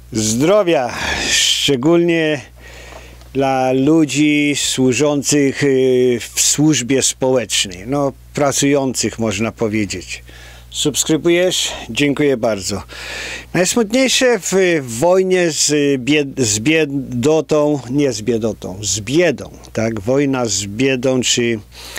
Zdrowia, szczególnie dla ludzi służących w służbie społecznej, no pracujących można powiedzieć. Subskrybujesz? Dziękuję bardzo. Najsmutniejsze w wojnie z biedą, tak? Wojna z biedą, czy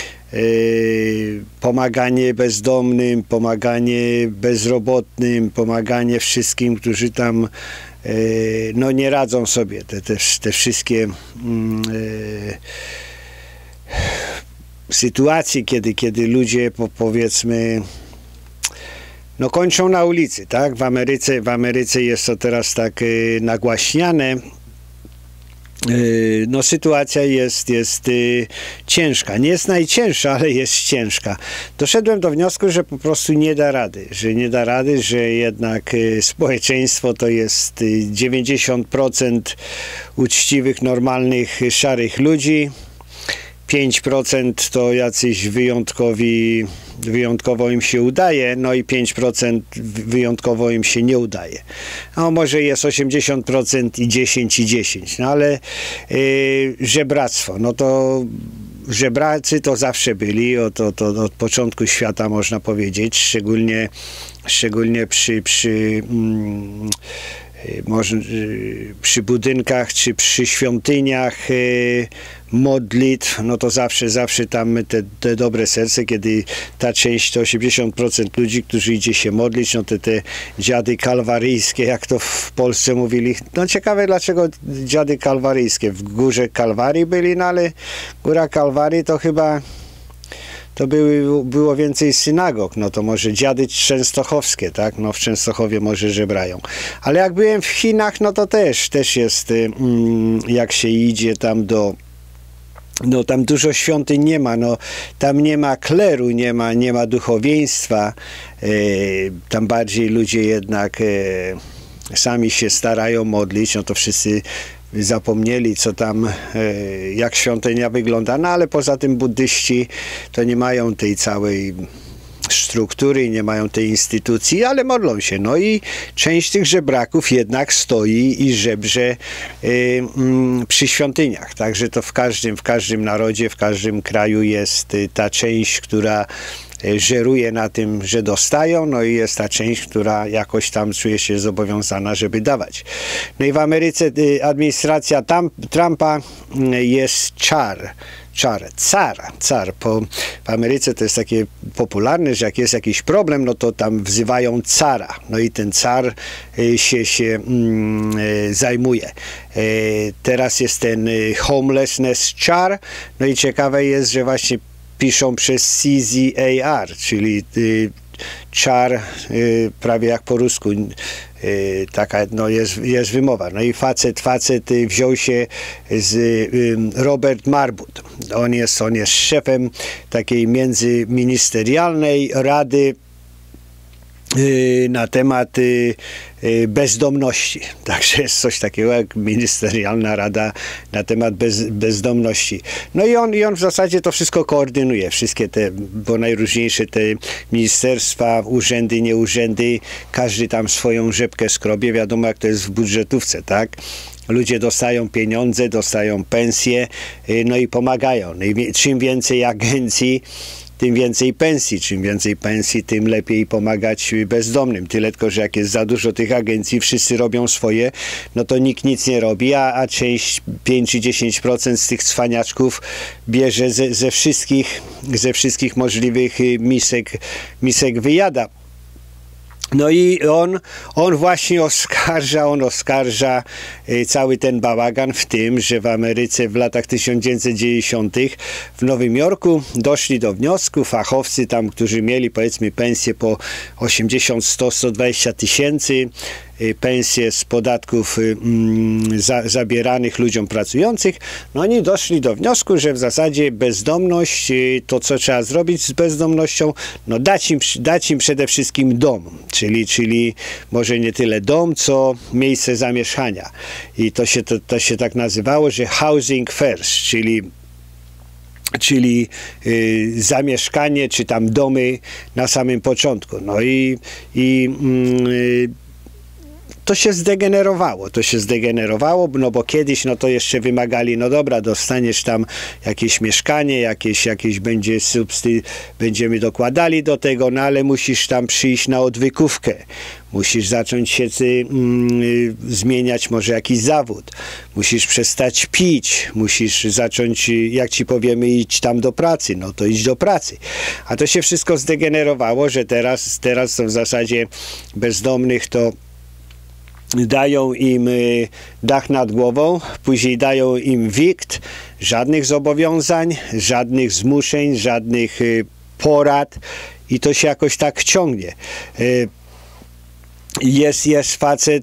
pomaganie bezdomnym, pomaganie bezrobotnym, pomaganie wszystkim, którzy tam no nie radzą sobie. Te wszystkie sytuacje, kiedy ludzie powiedzmy no kończą na ulicy, tak? W Ameryce jest to teraz tak nagłaśniane. No sytuacja jest ciężka. Nie jest najcięższa, ale jest ciężka. Doszedłem do wniosku, że po prostu nie da rady, że jednak społeczeństwo to jest 90% uczciwych, normalnych, szarych ludzi. 5% to jacyś wyjątkowo im się udaje, no i 5% wyjątkowo im się nie udaje. No może jest 80% i 10, no ale żebractwo, no to żebracy to zawsze byli, od początku świata można powiedzieć, szczególnie przy budynkach czy przy świątyniach modlitw, no to zawsze tam te dobre serce, kiedy ta część, to 80% ludzi, którzy idzie się modlić, no te dziady kalwaryjskie, jak to w Polsce mówili. No ciekawe, dlaczego dziady kalwaryjskie. W górze Kalwarii byli, no ale góra Kalwarii to chyba to było więcej synagog, no to może dziady częstochowskie, tak? No w Częstochowie może żebrają. Ale jak byłem w Chinach, no to też jest, jak się idzie tam no tam dużo świątyń nie ma, no tam nie ma kleru, nie ma duchowieństwa, tam bardziej ludzie jednak sami się starają modlić, no to wszyscy zapomnieli, co tam, jak świątynia wygląda, no ale poza tym buddyści to nie mają tej całej struktury, nie mają tej instytucji, ale modlą się. No i część tych żebraków jednak stoi i żebrze przy świątyniach. Także to w każdym narodzie, w każdym kraju jest ta część, która żeruje na tym, że dostają, no i jest ta część, która jakoś tam czuje się zobowiązana, żeby dawać. No i w Ameryce administracja Trumpa jest car. W Ameryce to jest takie popularne, że jak jest jakiś problem, no to tam wzywają cara. No i ten car się zajmuje. Teraz jest ten homelessness czar. No i ciekawe jest, że właśnie piszą przez CZAR, czyli czar, prawie jak po rusku, taka no jest wymowa. No i facet wziął się z Robert Marbut. On jest szefem takiej międzyministerialnej rady na temat bezdomności. Także jest coś takiego jak ministerialna rada na temat bezdomności. No i on w zasadzie to wszystko koordynuje. Wszystkie bo najróżniejsze te ministerstwa, urzędy, nieurzędy, każdy tam swoją rzepkę skrobie. Wiadomo, jak to jest w budżetówce, tak? Ludzie dostają pieniądze, dostają pensje, no i pomagają. No i czym więcej agencji, tym więcej pensji. Czym więcej pensji, tym lepiej pomagać bezdomnym. Tyle tylko, że jak jest za dużo tych agencji, wszyscy robią swoje, no to nikt nic nie robi, a część 5 czy 10% z tych cwaniaczków bierze ze wszystkich możliwych misek wyjada. No i on właśnie oskarża cały ten bałagan w tym, że w Ameryce w latach 1990 w Nowym Jorku doszli do wniosku fachowcy tam, którzy mieli powiedzmy pensje po 80, 100, 120 tysięcy, pensje z podatków zabieranych ludziom pracujących, no oni doszli do wniosku, że w zasadzie bezdomność, to co trzeba zrobić z bezdomnością, no dać im przede wszystkim dom, czyli może nie tyle dom, co miejsce zamieszkania. I to się tak nazywało, że housing first, czyli zamieszkanie, czy tam domy na samym początku. No i to się zdegenerowało, no bo kiedyś, no to jeszcze wymagali, no dobra, dostaniesz tam jakieś mieszkanie, jakieś będziemy dokładali do tego, no ale musisz tam przyjść na odwykówkę. Musisz zacząć się zmieniać może jakiś zawód. Musisz przestać pić. Musisz zacząć, jak ci powiemy, idź tam do pracy. No to idź do pracy. A to się wszystko zdegenerowało, że teraz to w zasadzie bezdomnych to dają im dach nad głową, później dają im wikt, żadnych zobowiązań, żadnych zmuszeń, żadnych porad i to się jakoś tak ciągnie. Jest facet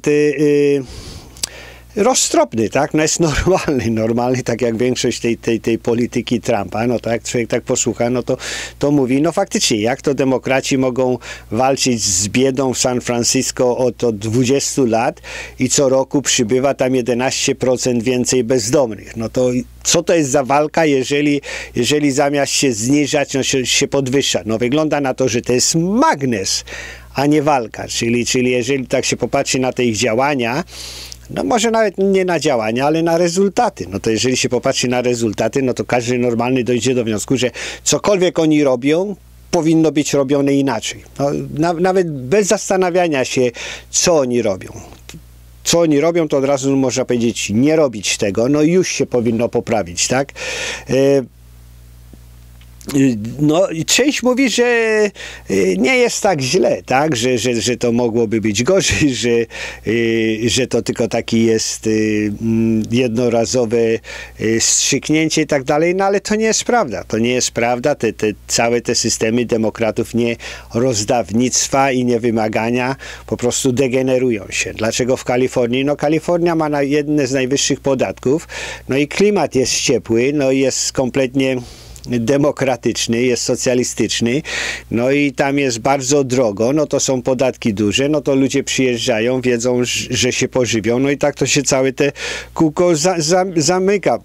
roztropny, tak? No jest normalny, tak jak większość tej polityki Trumpa, no tak, człowiek tak posłucha, no to mówi, no faktycznie, jak to demokraci mogą walczyć z biedą w San Francisco od 20 lat i co roku przybywa tam 11% więcej bezdomnych. No to co to jest za walka, jeżeli zamiast się zniżać, no się podwyższa? No wygląda na to, że to jest magnes, a nie walka, czyli jeżeli tak się popatrzy na te ich działania, no może nawet nie na działania, ale na rezultaty. No to jeżeli się popatrzy na rezultaty, no to każdy normalny dojdzie do wniosku, że cokolwiek oni robią, powinno być robione inaczej. No, nawet bez zastanawiania się, co oni robią. Co oni robią, to od razu można powiedzieć, nie robić tego, no już się powinno poprawić, tak? No i część mówi, że nie jest tak źle, tak? Że to mogłoby być gorzej, że to tylko taki jest jednorazowe strzyknięcie i tak dalej, no ale to nie jest prawda. To nie jest prawda. Całe te systemy demokratów nie rozdawnictwa i nie wymagania po prostu degenerują się. Dlaczego w Kalifornii? No Kalifornia ma jedne z najwyższych podatków, no i klimat jest ciepły, no i jest kompletnie demokratyczny, jest socjalistyczny, no i tam jest bardzo drogo, no to są podatki duże, no to ludzie przyjeżdżają, wiedzą, że się pożywią, no i tak to się całe te kółko zamyka.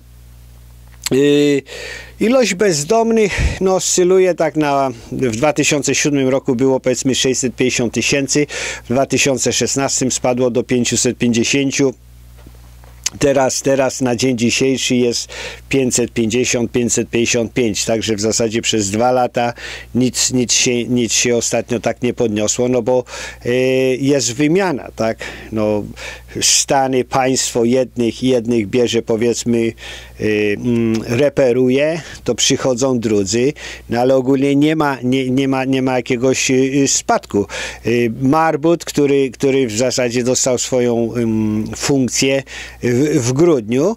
Ilość bezdomnych no, oscyluje tak w 2007 roku było powiedzmy 650 000, w 2016 spadło do 550 000. Teraz na dzień dzisiejszy jest 550-555, także w zasadzie przez 2 lata nic się ostatnio tak nie podniosło, no bo jest wymiana, tak? No, stany, państwo jednych bierze, powiedzmy, reperuje, to przychodzą drudzy, no ale ogólnie nie ma jakiegoś spadku. Marbut, który w zasadzie dostał swoją funkcję w grudniu,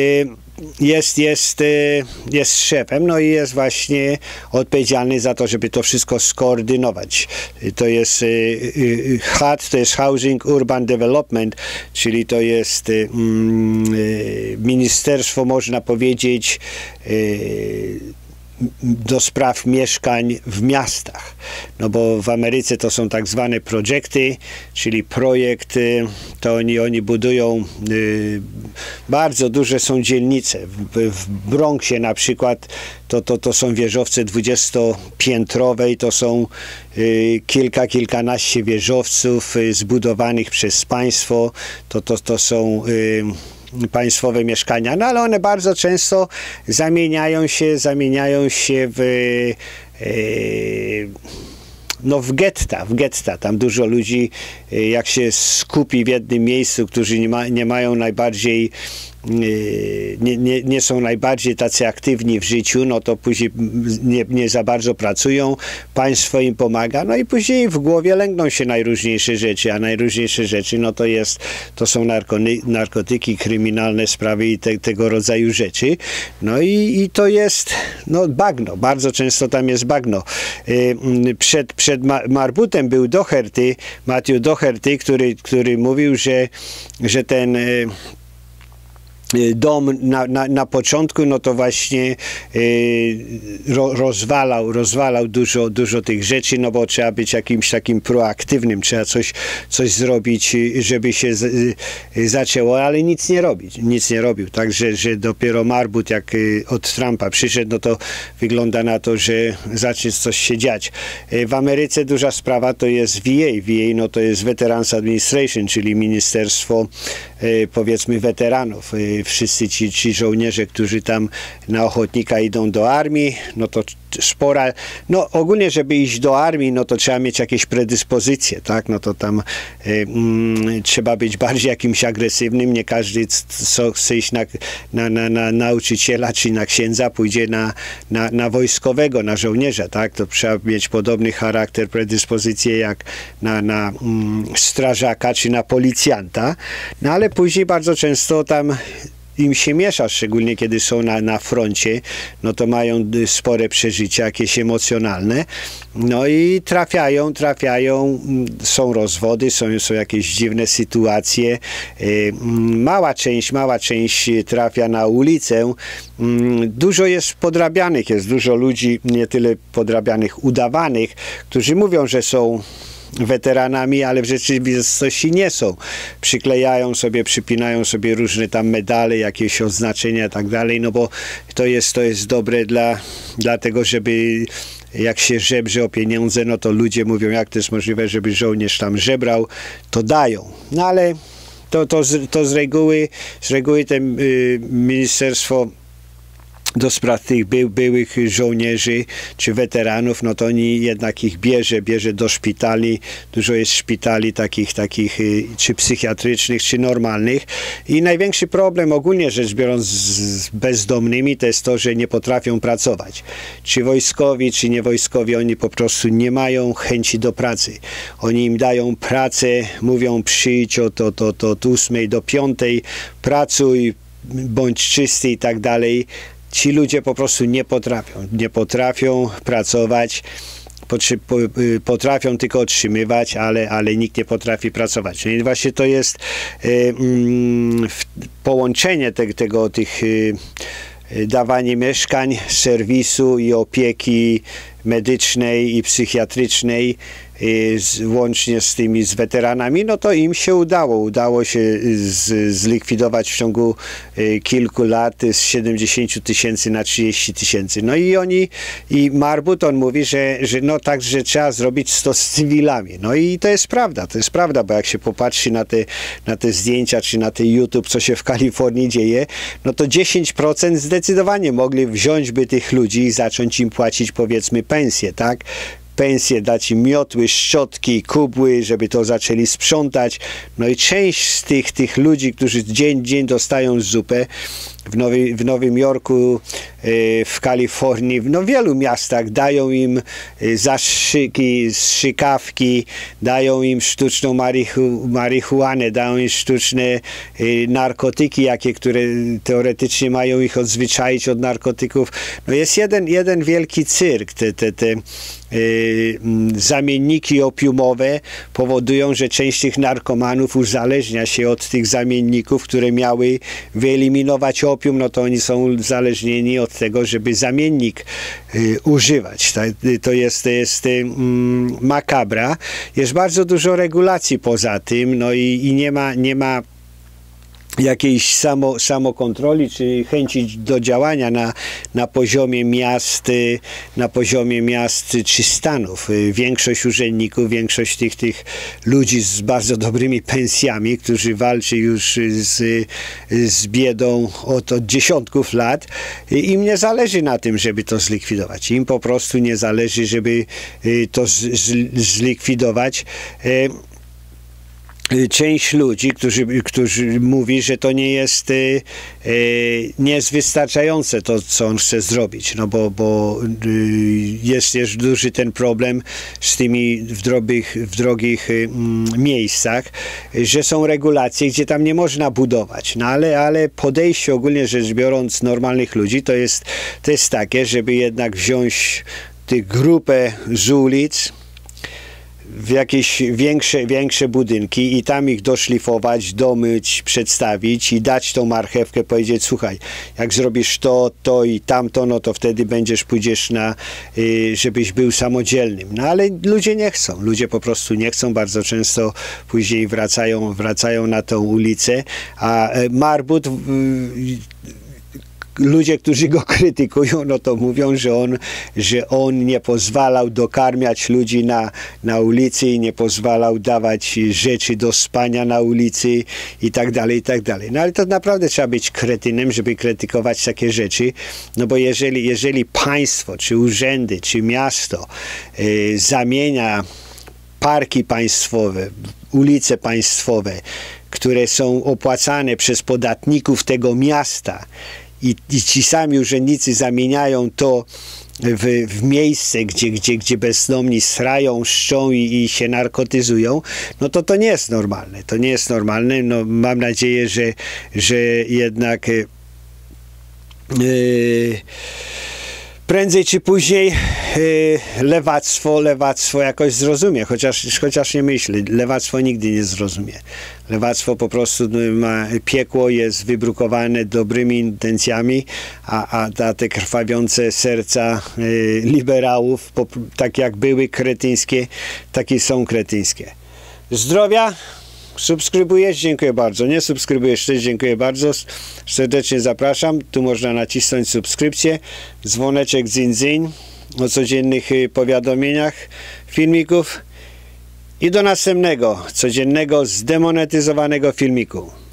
jest szefem, no i jest właśnie odpowiedzialny za to, żeby to wszystko skoordynować. To jest HUD, to jest Housing Urban Development, czyli to jest ministerstwo, można powiedzieć, do spraw mieszkań w miastach. No bo w Ameryce to są tak zwane projekty, czyli projekty, to oni budują, bardzo duże są dzielnice. W Bronxie na przykład to są wieżowce 20-piętrowe i to są kilkanaście wieżowców zbudowanych przez państwo. To są państwowe mieszkania, no ale one bardzo często zamieniają się w getta. Tam dużo ludzi, jak się skupi w jednym miejscu, którzy nie mają najbardziej nie są najbardziej tacy aktywni w życiu, no to później nie za bardzo pracują, państwo im pomaga, no i później w głowie lęgną się najróżniejsze rzeczy, a najróżniejsze rzeczy, no to są narkotyki, kryminalne sprawy i tego rodzaju rzeczy. No i to jest bagno, bardzo często tam jest bagno. Przed Marbutem był Doherty, Matthew Doherty, który mówił, że ten dom na początku, no to właśnie rozwalał dużo tych rzeczy, no bo trzeba być jakimś takim proaktywnym, trzeba coś zrobić, żeby się zaczęło, ale nic nie robił, także że dopiero Marbut jak od Trumpa przyszedł, no to wygląda na to, że zacznie coś się dziać. W Ameryce duża sprawa to jest VA, no to jest Veterans Administration, czyli Ministerstwo powiedzmy weteranów. Wszyscy ci żołnierze, którzy tam na ochotnika idą do armii, no to spora, no ogólnie, żeby iść do armii, no to trzeba mieć jakieś predyspozycje, tak, no to tam trzeba być bardziej jakimś agresywnym, nie każdy, co chce iść na nauczyciela czy na księdza, pójdzie na wojskowego, na żołnierza, tak, to trzeba mieć podobny charakter, predyspozycje jak na strażaka czy na policjanta, no ale później bardzo często tam im się miesza, szczególnie kiedy są na froncie, no to mają spore przeżycia, jakieś emocjonalne, no i trafiają, są rozwody, są jakieś dziwne sytuacje, mała część trafia na ulicę, dużo jest podrabianych, jest dużo ludzi, nie tyle podrabianych, udawanych, którzy mówią, że są weteranami, ale w rzeczywistości nie są. Przypinają sobie różne tam medale, jakieś oznaczenia i tak dalej, no bo to jest dobre dla tego, żeby jak się żebrze o pieniądze, no to ludzie mówią, jak to jest możliwe, żeby żołnierz tam żebrał, to dają. No ale to z reguły ministerstwo do spraw tych byłych żołnierzy czy weteranów, no to oni jednak ich bierze do szpitali. Dużo jest szpitali takich czy psychiatrycznych, czy normalnych. I największy problem ogólnie rzecz biorąc z bezdomnymi to jest to, że nie potrafią pracować. Czy wojskowi, czy niewojskowi, oni po prostu nie mają chęci do pracy. Oni im dają pracę, mówią przyjdź od 8 do 5, pracuj, bądź czysty i tak dalej. Ci ludzie po prostu nie potrafią pracować, potrafią tylko otrzymywać, ale nikt nie potrafi pracować. No i właśnie to jest połączenie tych dawanie mieszkań, serwisu i opieki medycznej i psychiatrycznej, łącznie z weteranami, no to im się udało się zlikwidować w ciągu kilku lat z 70 000 na 30 000. No i Marbut, on mówi, że no tak, że trzeba zrobić to z cywilami. No i to jest prawda, bo jak się popatrzy na te zdjęcia, czy na ten YouTube, co się w Kalifornii dzieje, no to 10% zdecydowanie mogli wziąć by tych ludzi i zacząć im płacić, powiedzmy, pensje, tak? Pensje, dać im miotły, szczotki, kubły, żeby to zaczęli sprzątać. No i część z tych ludzi, którzy dzień dostają zupę, w Nowym Jorku, w Kalifornii, w wielu miastach dają im zastrzyki, strzykawki, dają im sztuczną marihuanę, dają im sztuczne narkotyki, które teoretycznie mają ich odzwyczaić od narkotyków. No jest jeden wielki cyrk. Te zamienniki opiumowe powodują, że część tych narkomanów uzależnia się od tych zamienników, które miały wyeliminować opium, no to oni są uzależnieni od tego, żeby zamiennik używać. To jest makabra. Jest bardzo dużo regulacji poza tym, no i nie ma jakiejś samokontroli czy chęci do działania na poziomie miast czy stanów. Większość urzędników, większość tych ludzi z bardzo dobrymi pensjami, którzy walczy już z biedą od dziesiątków lat, im nie zależy na tym, żeby to zlikwidować. Im po prostu nie zależy, żeby to zlikwidować. Część ludzi, którzy mówi, że to nie jest wystarczające to, co on chce zrobić, no bo jest duży ten problem z tymi w drogich miejscach, że są regulacje, gdzie tam nie można budować, no ale podejście ogólnie rzecz biorąc normalnych ludzi to jest takie, żeby jednak wziąć tę grupę z ulic, w jakieś większe budynki i tam ich doszlifować, domyć, przedstawić i dać tą marchewkę, powiedzieć, słuchaj, jak zrobisz to i tamto, no to wtedy pójdziesz na, żebyś był samodzielnym. No ale ludzie nie chcą, ludzie po prostu nie chcą, bardzo często później wracają na tą ulicę, a Marbut, ludzie, którzy go krytykują, no to mówią, że on nie pozwalał dokarmiać ludzi na ulicy i nie pozwalał dawać rzeczy do spania na ulicy i tak dalej, i tak dalej. No ale to naprawdę trzeba być kretynem, żeby krytykować takie rzeczy, no bo jeżeli państwo, czy urzędy, czy miasto zamienia parki państwowe, ulice państwowe, które są opłacane przez podatników tego miasta, i ci sami urzędnicy zamieniają to w miejsce, gdzie bezdomni srają, szczą i się narkotyzują, no to nie jest normalne. To nie jest normalne. No, mam nadzieję, że jednak prędzej czy później lewactwo jakoś zrozumie, chociaż nie myślę, lewactwo nigdy nie zrozumie. Lewactwo po prostu piekło jest wybrukowane dobrymi intencjami, a te krwawiące serca liberałów, tak jak były kretyńskie, takie są kretyńskie. Zdrowia! Subskrybujesz? Dziękuję bardzo. Nie subskrybujesz też? Dziękuję bardzo. Serdecznie zapraszam. Tu można nacisnąć subskrypcję. Dzwoneczek dzyń o codziennych powiadomieniach, filmików. I do następnego, codziennego, zdemonetyzowanego filmiku.